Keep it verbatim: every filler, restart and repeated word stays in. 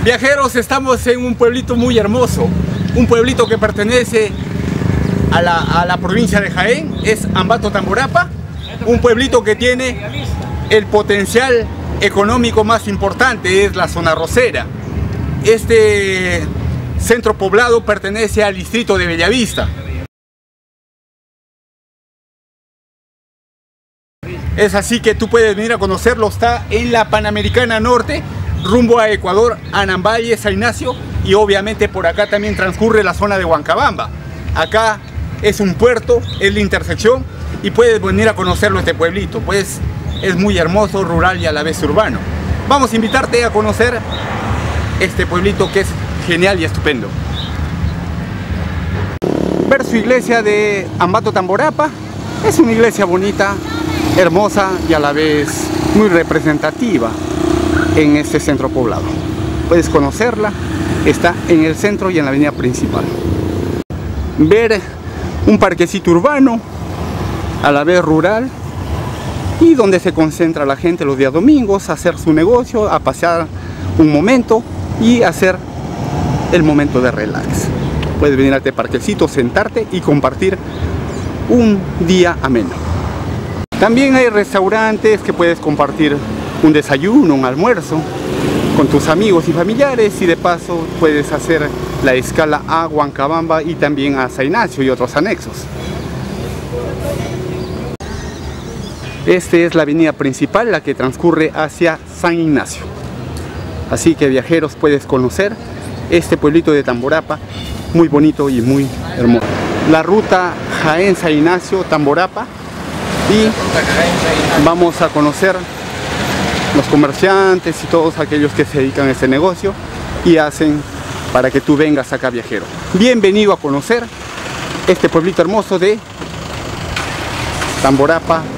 Viajeros, estamos en un pueblito muy hermoso, un pueblito que pertenece a la, a la provincia de Jaén, es Ambato Tamborapa, un pueblito que tiene el potencial económico más importante, es la zona arrocera. Este centro poblado pertenece al distrito de Bellavista. Es así que tú puedes venir a conocerlo, está en la Panamericana Norte, rumbo a Ecuador, Anambaye, San Ignacio, y obviamente por acá también transcurre la zona de Huancabamba. Acá es un puerto, es la intersección y puedes venir a conocerlo, este pueblito, pues es muy hermoso, rural y a la vez urbano. Vamos a invitarte a conocer este pueblito que es genial y estupendo. Ver su iglesia de Ambato Tamborapa, es una iglesia bonita, hermosa y a la vez muy representativa en este centro poblado. Puedes conocerla, está en el centro y en la avenida principal. Ver un parquecito urbano, a la vez rural, y donde se concentra la gente los días domingos a hacer su negocio, a pasear un momento y hacer el momento de relax. Puedes venir a este parquecito, sentarte y compartir un día ameno. También hay restaurantes que puedes compartir un desayuno, un almuerzo con tus amigos y familiares, y de paso puedes hacer la escala a Huancabamba y también a San Ignacio y otros anexos. Esta es la avenida principal, la que transcurre hacia San Ignacio. Así que viajeros, puedes conocer este pueblito de Tamborapa, muy bonito y muy hermoso. La ruta Jaén-San Ignacio-Tamborapa, y vamos a conocer los comerciantes y todos aquellos que se dedican a este negocio y hacen para que tú vengas acá, viajero. Bienvenido a conocer este pueblito hermoso de Tamborapa,